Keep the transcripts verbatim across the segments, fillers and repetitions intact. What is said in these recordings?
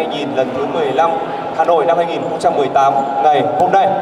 nhìn lần thứ mười lăm Hà Nội năm hai nghìn không trăm mười tám ngày hôm nay.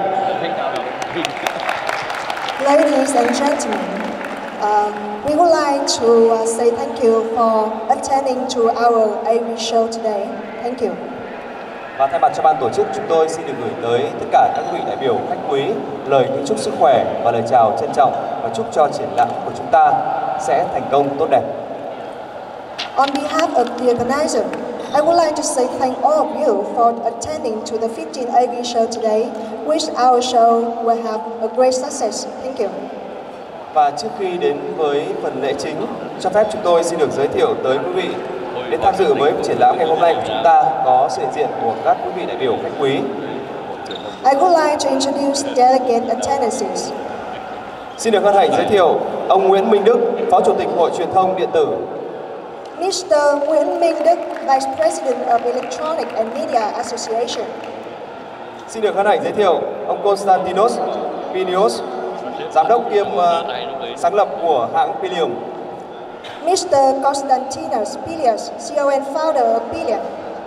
Ladies and gentlemen, uh, we would like to uh, say thank you for attending to our A V show today. Thank you. Và thay mặt cho ban tổ chức, chúng tôi xin được gửi tới tất cả các vị đại biểu khách quý lời kính chúc sức khỏe và lời chào trân trọng và chúc cho triển lãm của chúng ta sẽ thành công tốt đẹp. On behalf of the organizer, I would like to say thank all of you for attending to the fifteenth A V show today. Wish our show will have a great success. Thank you. Và trước khi đến với phần lễ chính, cho phép chúng tôi xin được giới thiệu tới quý vị đến tham dự với triển lãm ngày hôm nay của chúng ta có sự hiện diện của các quý vị đại biểu khách quý. I would like to introduce delegate attendances. Xin được hân hạnh giới thiệu ông Nguyễn Minh Đức, Phó Chủ tịch Hội Truyền thông Điện tử. Mister Nguyễn Minh Đức, Vice President of Electronic and Media Association. Xin được hân hạnh giới thiệu ông Konstantinos Pinios, Giám đốc kiêm uh, sáng lập của hãng Pilium. Mister Konstantinos Pilias, C E O and founder of Pilium.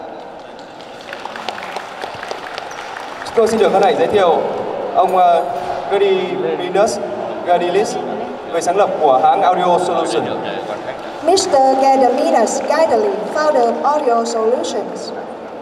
Chúng tôi xin được hân hạnh giới thiệu ông uh, Gediminas Gadilis, người sáng lập của hãng Audio Solutions. Mister Gediminas Gaidali, founder of Audio Solutions.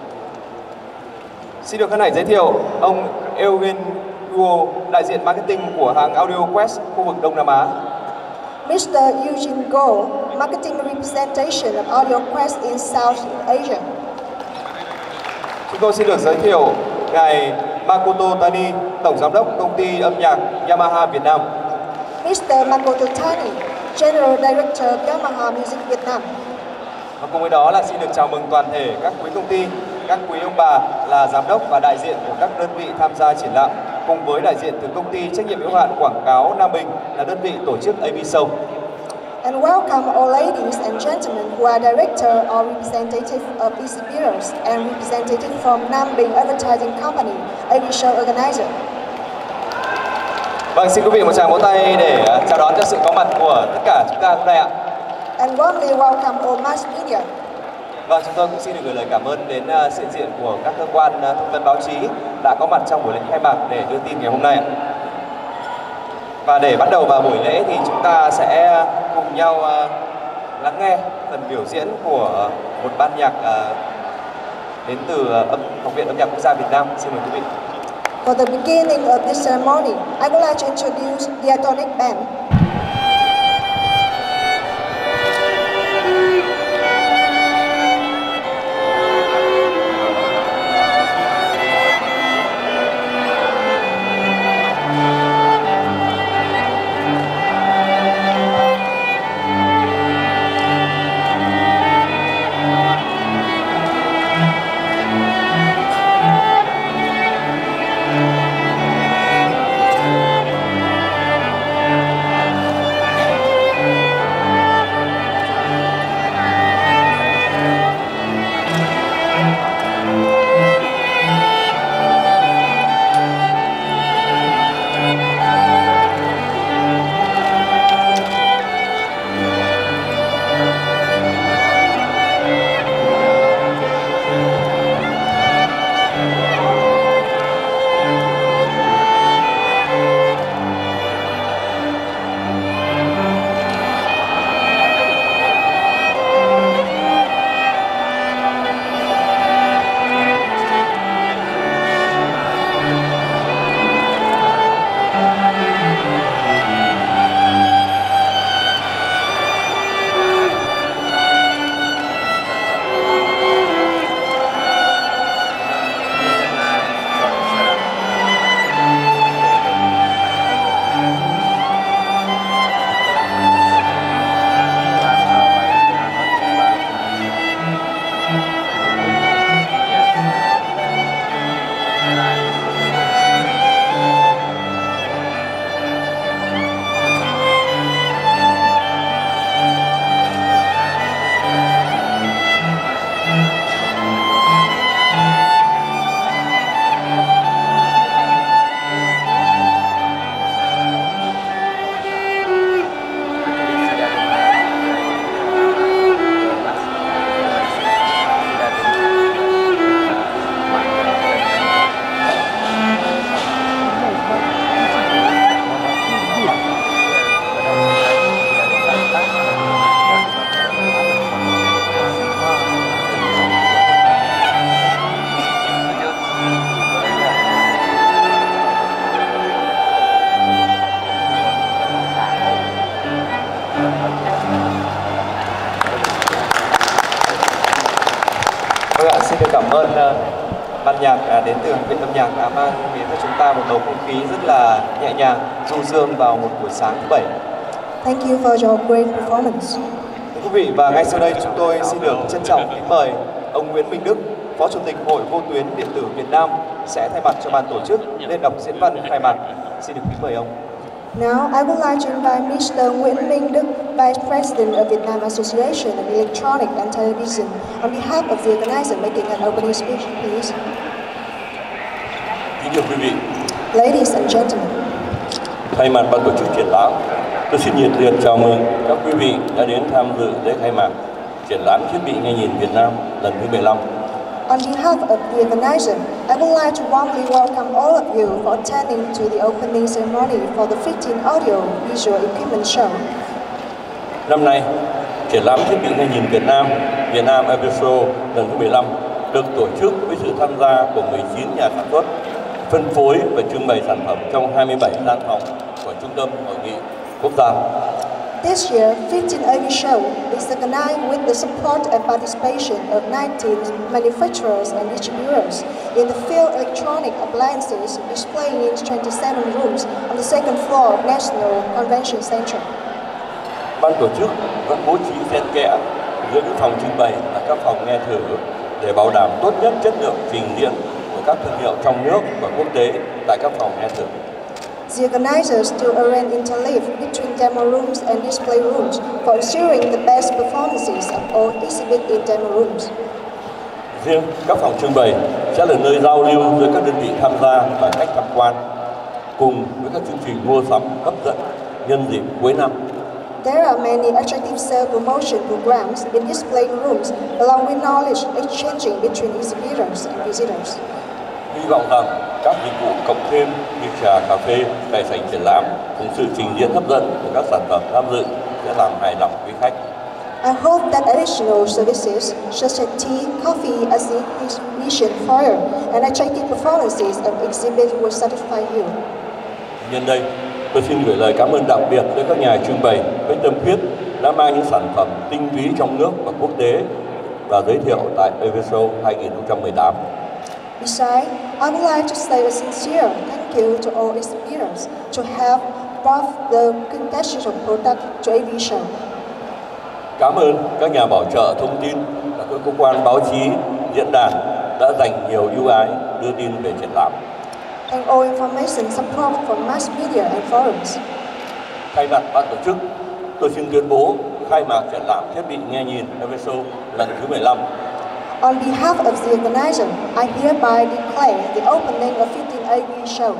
Xin được hân hạnh giới thiệu ông Eugen Guo, đại diện marketing của hãng Audio Quest khu vực Đông Nam Á. Mister Eugene Go, marketing representation of Audio Quest in South Asia. Chúng tôi xin được giới thiệu ngài Makoto Tani, tổng giám đốc công ty âm nhạc Yamaha Việt Nam. Mister Makoto Tani, General Director of Yamaha Music Việt Nam. Và cùng với đó là xin được chào mừng toàn thể các quý công ty, các quý ông bà là giám đốc và đại diện của các đơn vị tham gia triển lãm, cùng với đại diện từ công ty trách nhiệm hữu hạn quảng cáo Nam Bình là đơn vị tổ chức A V Show. And welcome all ladies and gentlemen who are director or representative of exhibitors and representative from Nam Bình Advertising Company, A V Show organizer. Vâng, xin quý vị một tràng vỗ tay để chào đón cho sự có mặt của tất cả chúng ta hôm nay ạ. And warmly welcome all mass media. Vâng, chúng tôi cũng xin được gửi lời cảm ơn đến uh, sự hiện diện của các cơ quan uh, thông tấn báo chí đã có mặt trong buổi lễ khai mạc để đưa tin ngày hôm nay ạ. Và để bắt đầu vào buổi lễ thì chúng ta sẽ cùng nhau uh, lắng nghe phần biểu diễn của một ban nhạc uh, đến từ uh, Học viện Âm nhạc Quốc gia Việt Nam. Xin mời quý vị. For the beginning of this ceremony, I would like to introduce the Diatonic Band. nhạc à, đến từ Học viện âm nhạc đã mang đến cho chúng ta một bầu không khí rất là nhẹ nhàng, du dương vào một buổi sáng thứ bảy. Thank you for your great performance. Thưa quý vị, và ngay sau đây chúng tôi xin được trân trọng kính mời ông Nguyễn Minh Đức, Phó Chủ tịch Hội Vô tuyến Điện tử Việt Nam sẽ thay mặt cho ban tổ chức lên đọc diễn văn khai mạc. Xin được kính mời ông. Now, I would like to invite Mister Nguyễn Minh Đức, Vice President of Vietnam Association of Electronic and Television, on behalf of the organizer, making an opening speech, please. Kính thưa quý vị, Ladies and gentlemen, thay mặt ban tổ chức triển lãm, tôi xin nhiệt liệt chào mừng các quý vị đã đến tham dự lễ khai mạc triển lãm thiết bị nghe nhìn Việt Nam lần thứ mười lăm. on behalf of the organizer, I would like to warmly welcome all of you for attending to the opening ceremony for the fifteenth Audio Visual Equipment Show. Năm nay, triển lãm thiết bị nghe nhìn Việt Nam, Việt Nam a vê Show lần thứ mười lăm được tổ chức với sự tham gia của mười chín nhà sản xuất, phân phối và trưng bày sản phẩm trong hai mươi bảy gian phòng của Trung tâm Hội nghị Quốc gia. This year, fifteenth A V Show is organized with the support and participation of nineteen manufacturers and distributors in the field electronic appliances, displaying in twenty-seven rooms on the second floor of National Convention Center. Ban tổ chức vẫn bố trí xen kẽ giữa những phòng trưng bày và các phòng nghe thử để bảo đảm tốt nhất chất lượng trình diễn của các thương hiệu trong nước và quốc tế tại các phòng nghe thử. The organizers still arrange interleave between demo rooms and display rooms for ensuring the best performances of all exhibit in demo rooms. Riêng các phòng trưng bày sẽ là nơi giao lưu giữa các đơn vị tham gia và khách tham quan, cùng với các chương trình mua sắm hấp dẫn nhân dịp cuối năm. There are many attractive sale promotion programs in display rooms, along with knowledge exchanging between exhibitors and visitors. Hy vọng rằng các dịch vụ cộng thêm như trà, cà phê tại sảnh triển lãm cùng sự trình diễn hấp dẫn của các sản phẩm tham dự sẽ làm hài lòng quý khách. I hope that additional services such as tea, coffee as the exhibition foyer and attractive performances of exhibit will satisfy you. Nhân đây, tôi xin gửi lời cảm ơn đặc biệt tới các nhà trưng bày với tâm huyết đã mang những sản phẩm tinh túy trong nước và quốc tế và giới thiệu tại a vê Show hai không một tám. Besides, I would like to say a sincere thank you to all exhibitors to have brought the quintessential product to a V Show. Cảm ơn các nhà bảo trợ thông tin và các cơ quan báo chí, diễn đàn đã dành nhiều ưu ái đưa tin về triển lãm. And all information support from mass media and forums. Thay mặt ban tổ chức, tôi xin tuyên bố khai mạc triển lãm thiết bị nghe nhìn a vê Show lần thứ mười lăm. On behalf of the organizer, I hereby declare the opening of fifteenth A V Show.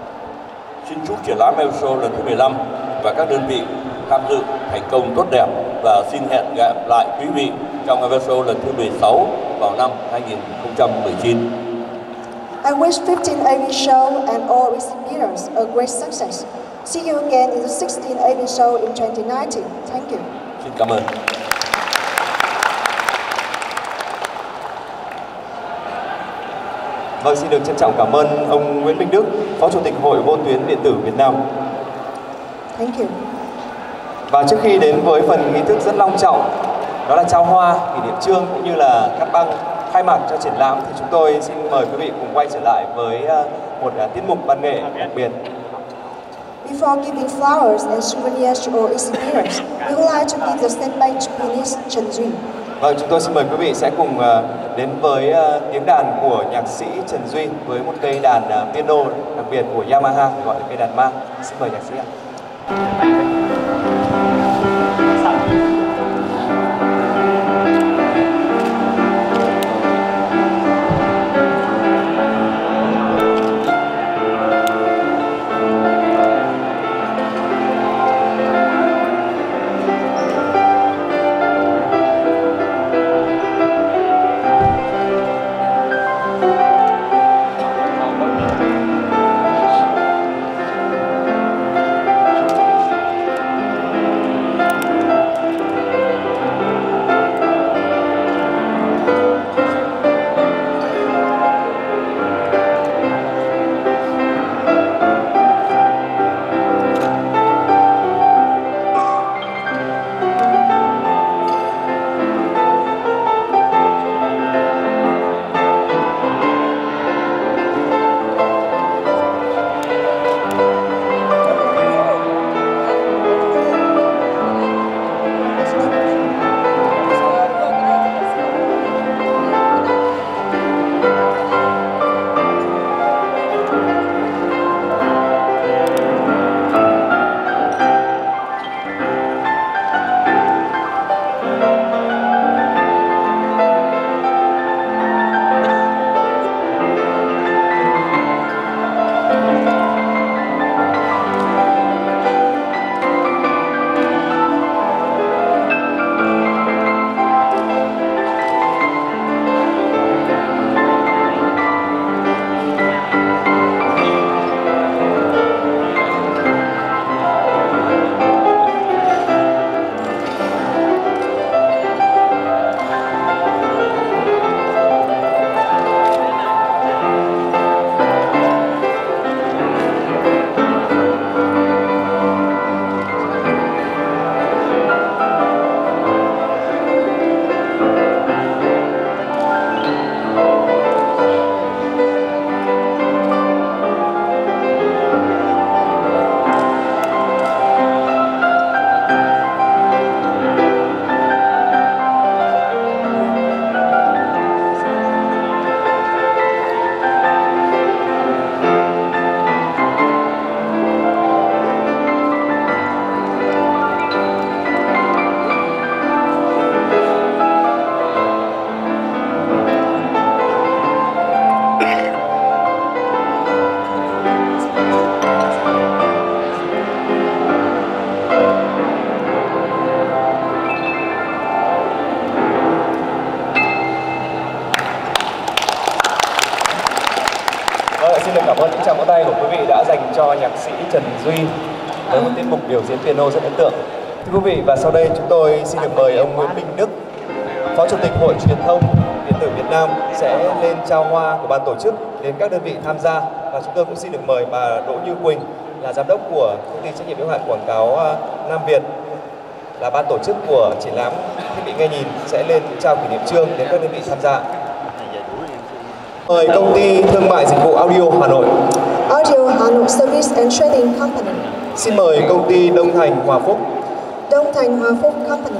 Xin chúc triển lãm a vê Show lần thứ mười lăm và các đơn vị tham dự thành công tốt đẹp và xin hẹn gặp lại quý vị trong a vê Show lần thứ mười sáu vào năm hai không một chín. I wish fifteenth A V Show and all exhibitors a great success. See you again in the sixteenth A V Show in twenty nineteen. Thank you. Xin cảm ơn. Vâng, xin được trân trọng cảm ơn ông Nguyễn Minh Đức, Phó Chủ tịch Hội Vô tuyến Điện tử Việt Nam. Thank you. Và trước khi đến với phần nghi thức rất long trọng, đó là trao hoa, kỷ niệm chương cũng như là cắt băng khai mạc cho triển lãm, thì chúng tôi xin mời quý vị cùng quay trở lại với một tiết mục văn nghệ đặc biệt. Before giving flowers and souvenirs to all exhibitors, we would like to give the standby to pianist Trần Duy. Vâng, chúng tôi xin mời quý vị sẽ cùng đến với tiếng đàn của nhạc sĩ Trần Duy với một cây đàn piano đặc biệt của Yamaha gọi là cây đàn ma. Xin mời nhạc sĩ ạ. Trần Duy với một tiết mục biểu diễn piano rất ấn tượng. Thưa quý vị, và sau đây chúng tôi xin được mời ông Nguyễn Minh Đức, Phó Chủ tịch Hội Truyền thông Điện tử Việt Nam sẽ lên trao hoa của ban tổ chức đến các đơn vị tham gia, và chúng tôi cũng xin được mời bà Đỗ Như Quỳnh là giám đốc của công ty trách nhiệm hữu hạn quảng cáo Nam Việt, là ban tổ chức của triển lãm thiết bị nghe nhìn, sẽ lên trao kỷ niệm chương đến các đơn vị tham gia. Mời công ty thương mại dịch vụ Audio Hà Nội. Audio Hà Nội Service and Trading Company. Xin mời công ty Đông Thành Hòa Phúc. Đông Thành Hòa Phúc Company.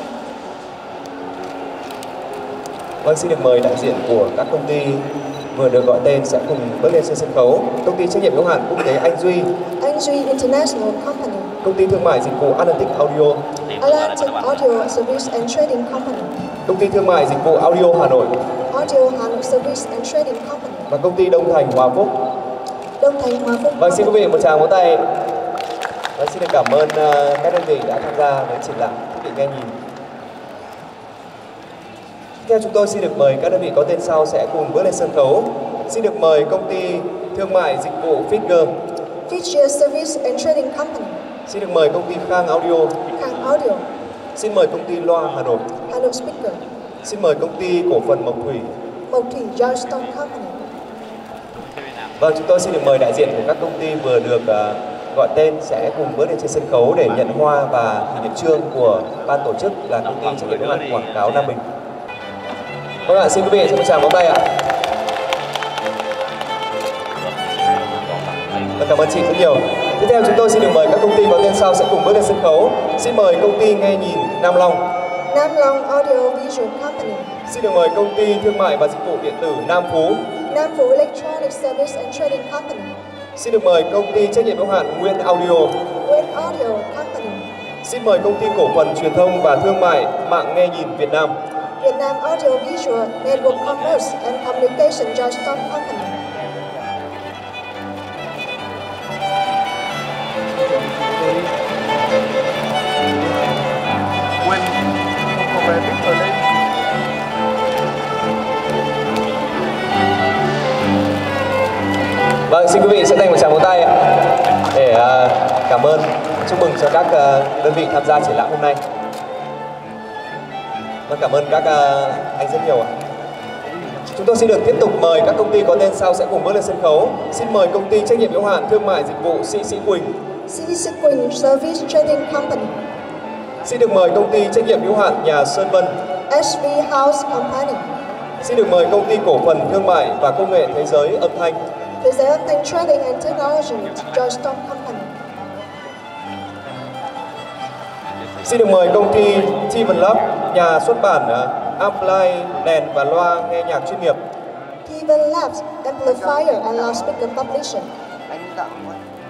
Vâng, xin được mời đại diện của các công ty vừa được gọi tên sẽ cùng bước lên trên sân khấu. Công ty trách nhiệm hữu hạn quốc tế Anh Duy. Anh Duy International Company. Công ty thương mại dịch vụ Atlantic Audio. Atlantic Audio Service and Trading Company. Công ty thương mại dịch vụ Audio Hà Nội. Audio Hà Nội Service and Trading Company. Và công ty Đông Thành Hòa Phúc. Đông Thành Hòa Phúc. Vâng, xin quý vị một tràng vỗ tay. Vâng, xin được cảm ơn uh, các đơn vị đã tham gia với triển lãm thiết bị nghe nhìn. Theo chúng tôi xin được mời các đơn vị có tên sau sẽ cùng bước lên sân khấu. Xin được mời công ty thương mại dịch vụ Fisker. Fisker Service and Trading Company. Xin được mời công ty Khang Audio. Khang Audio. Xin mời công ty Loa Hà Nội. Hà Nội Speaker. Xin mời công ty cổ phần Mộc Thủy. Mộc Thủy Johnston Company. Vâng, chúng tôi xin được mời đại diện của các công ty vừa được uh, gọi tên sẽ cùng bước lên trên sân khấu để nhận hoa và kỷ niệm chương của ban tổ chức là công ty trách nhiệm hữu hạn quảng cáo Nam Bình. Vâng ạ, xin quý vị cho một tràng vỗ tay ạ. Vâng, cảm ơn chị rất nhiều. Tiếp theo chúng tôi xin được mời các công ty có tên sau sẽ cùng bước lên sân khấu. Xin mời công ty nghe nhìn Nam Long. Nam Long Audio Visual Company. Xin được mời công ty thương mại và dịch vụ điện tử Nam Phú. Nam Phú Electronic Service and Trading Company. Xin được mời công ty trách nhiệm hữu hạn Nguyên Audio. Nguyên Audio Company. Xin mời công ty cổ phần truyền thông và thương mại mạng nghe nhìn Việt Nam. Việt Nam Audio Visual Network Commerce and Communication Johnston Company. Quên không có vé đích ở đây. Vâng, xin quý vị sẽ dành một tràng vỗ tay để uh, cảm ơn, chúc mừng cho các uh, đơn vị tham gia triển lãm hôm nay. Vâng, cảm ơn các uh, anh rất nhiều ạ. Chúng tôi xin được tiếp tục mời các công ty có tên sau sẽ cùng bước lên sân khấu. Xin mời công ty trách nhiệm hữu hạn thương mại dịch vụ Sĩ Sĩ Quỳnh. Sĩ Sĩ Quỳnh Service Trading Company. Xin được mời công ty trách nhiệm hữu hạn nhà Sơn Vân. ét vê House Company. Xin được mời công ty cổ phần thương mại và công nghệ thế giới âm thanh. Thế giới âm thanh Trading and Technology Johnston Company. Xin được mời công ty Tiven Lab, nhà xuất bản uh, Ampli đèn và loa nghe nhạc chuyên nghiệp. Tiven Labs Amplifier and Loudspeaker Publishing. Anh tặng quá.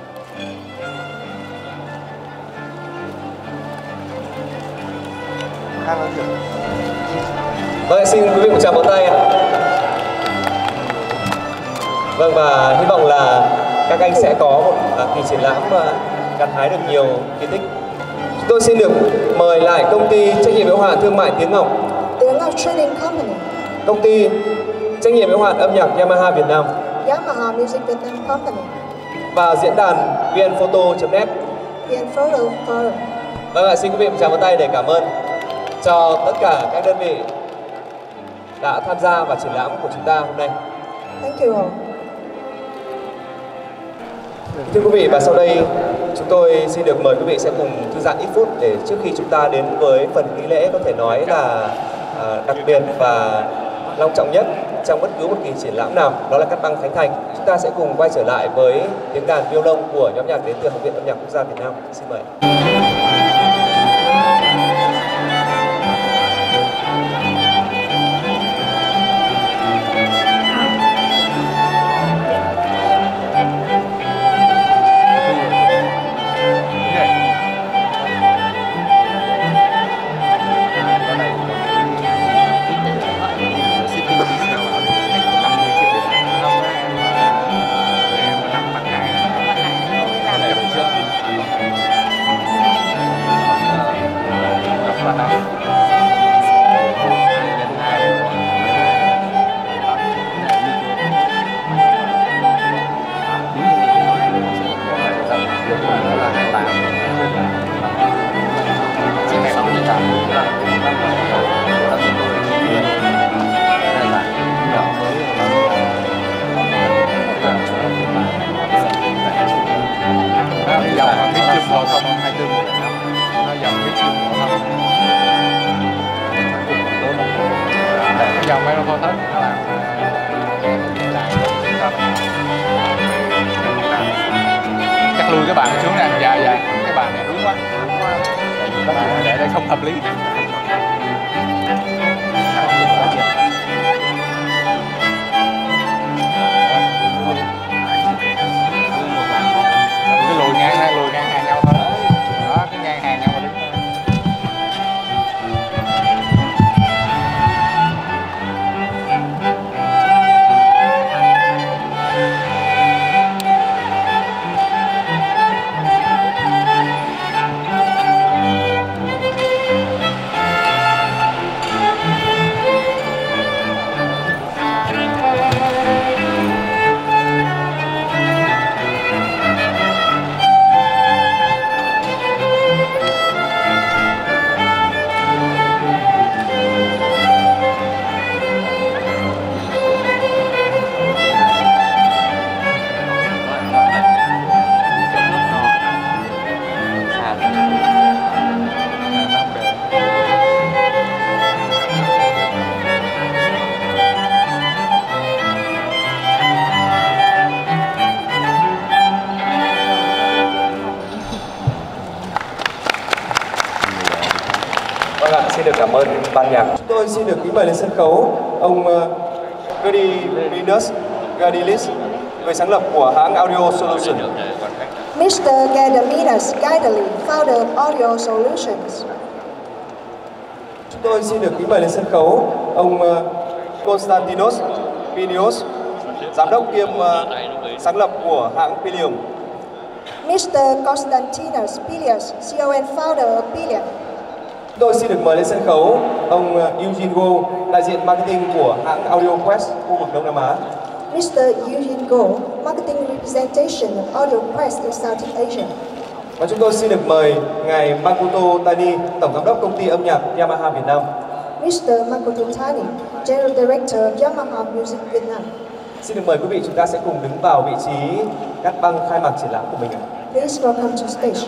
Khang nói chuyện. Vâng, xin quý vị một tràng vỗ tay ạ. Vâng, và hy vọng là các anh sẽ có một uh, kỳ triển lãm uh, gặt hái được nhiều kỳ tích. Chúng tôi xin được mời lại công ty trách nhiệm hữu hạn thương mại Tiếng Ngọc. Tiếng Ngọc Trading Company. Công ty trách nhiệm hữu hạn âm nhạc Yamaha Việt Nam. Yamaha Music Việt Nam Company. Và diễn đàn vnphoto chấm net. Vnphoto Forum. Vâng ạ, xin quý vị một tràng vỗ tay để cảm ơn cho tất cả các đơn vị đã tham gia vào triển lãm của chúng ta hôm nay. Thank you all. Thưa quý vị, và sau đây chúng tôi xin được mời quý vị sẽ cùng thư giãn ít phút để trước khi chúng ta đến với phần nghi lễ có thể nói là à, đặc biệt và long trọng nhất trong bất cứ một kỳ triển lãm nào, đó là cắt băng khánh thành. Chúng ta sẽ cùng quay trở lại với tiếng đàn violon của nhóm nhạc đến từ Học viện Âm nhạc Quốc gia Việt Nam. Xin mời. giao thông hai mươi bốn trên năm nó dòng huyết chung của thông tốt lắm. Để cái dòng máy nó hết nó làm chắc lui cái bàn xuống nè, dài dài cái bàn này đúng quá, để đây không hợp lý. Cứ lùi ngang ra, lùi ngang hàng nhau thôi, đó cứ ngang hàng nhau mà đứng thôi. Vâng ạ, xin được cảm ơn ban nhạc. Chúng tôi xin được kính mời lên sân khấu ông uh, Gerdy Linus Gadilis, người sáng lập của hãng Audio Solutions. Mister Gediminas Gaideli, founder of Audio Solutions. Chúng tôi xin được kính mời lên sân khấu ông uh, Konstantinos Pinios, giám đốc kiêm uh, sáng lập của hãng Pilium. Mister Konstantinos Pilias, C O and founder of Pilium. Tôi xin được mời lên sân khấu ông Eugene Go, đại diện marketing của hãng Audio Quest khu vực Đông Nam Á. Mister Eugene Go, marketing representation of Audio Quest in Southeast Asia. Và chúng tôi xin được mời ngài Makoto Tani, tổng giám đốc công ty âm nhạc Yamaha Việt Nam. Mister Makoto Tani, General Director of Yamaha Music Vietnam. Xin được mời quý vị, chúng ta sẽ cùng đứng vào vị trí cắt băng khai mạc triển lãm của mình ạ. Please welcome to stage.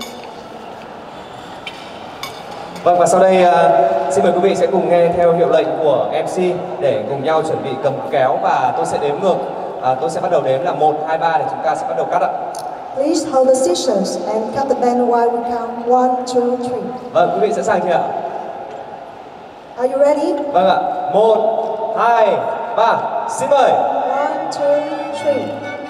Vâng, và sau đây uh, xin mời quý vị sẽ cùng nghe theo hiệu lệnh của em xê để cùng nhau chuẩn bị cầm kéo, và tôi sẽ đếm ngược. Uh, tôi sẽ bắt đầu đếm là một, hai, ba để chúng ta sẽ bắt đầu cắt ạ. Please hold the scissors and cut the band while we count one, two, three. Vâng, quý vị sẵn sàng chưa ạ? Are you ready? Vâng ạ. Một, hai, ba. Xin mời. One, two, three.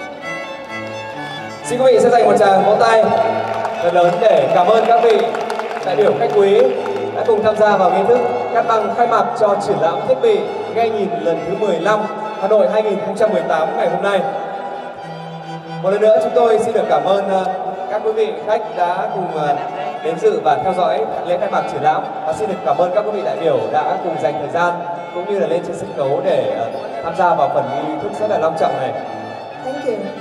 Xin quý vị sẽ dành một tràng vỗ tay thật lớn để cảm ơn các vị đại biểu khách quý đã cùng tham gia vào nghi thức cắt băng khai mạc cho triển lãm thiết bị nghe nhìn lần thứ mười lăm Hà Nội hai nghìn không trăm mười tám ngày hôm nay. Một lần nữa chúng tôi xin được cảm ơn các quý vị khách đã cùng đến dự và theo dõi lễ khai mạc triển lãm, và xin được cảm ơn các quý vị đại biểu đã cùng dành thời gian cũng như là lên trên sân khấu để tham gia vào phần nghi thức rất là long trọng này. Thank you.